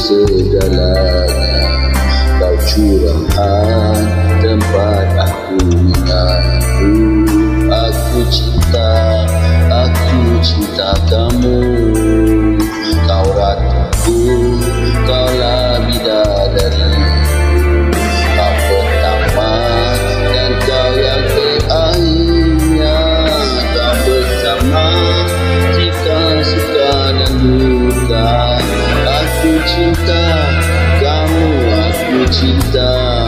segalanya. Kau curahan tempat aku mengadu. Aku cinta kamu. Kau ratuku, kaulah bidadari. Kau pertama dan kau yang terakhirnya. Kau bersama jika suka dan duka. Aku cinta kamu, aku cinta.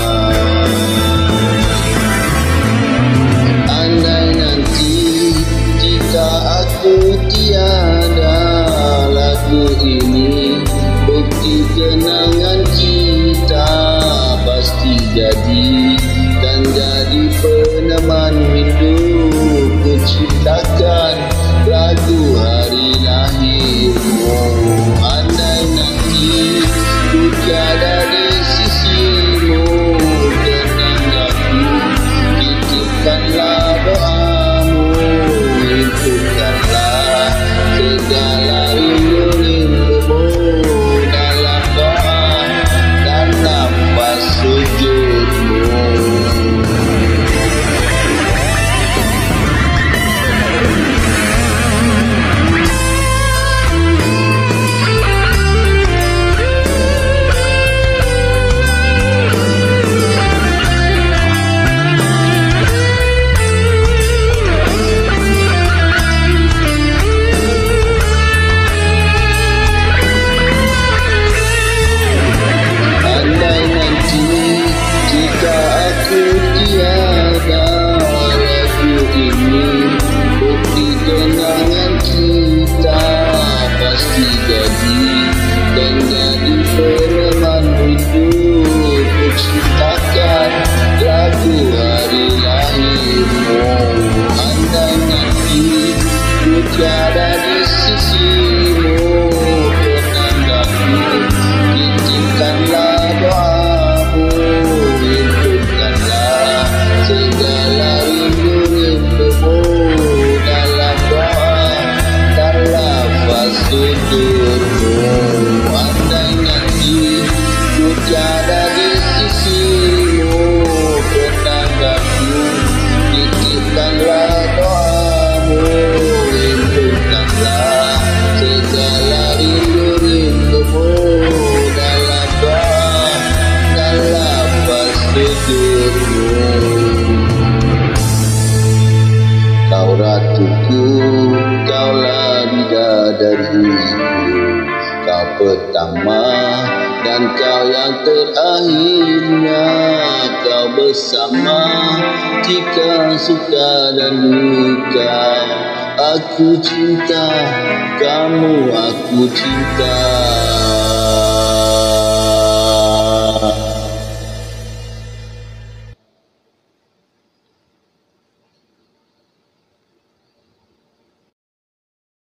Andai nanti jika aku tiada, lagu ini bukti kenangan kita. Pasti jadi dan jadi peneman rindu. Ku ciptakan lagu hari lahirmu. Andai nanti ku tiada di sisimu, tenang aku, titipkanlah doamu. Hidupkanlah segala rindu-rindumu dalam doa dan nafas sujudmu. Ciptakan lagu hari lahirmu. Andai nanti ku tiada di sisimu, tenangkanlah, titipkanlah doamu. Hidupkanlah segala rindu-rindumu dalam doa dan lafaz sujudmu. Andai nanti ku tiada di sisimu, tenangkanku, titipkanlah doamu. Hidupkanlah segala rindu-rindumu dalam doa dan lafaz sujudmu. Kau ratuku, kaulah bidadariku. Kau pertama dan kau yang terakhirnya. Kau bersama jika suka dan duka. Aku cinta kamu, aku cinta.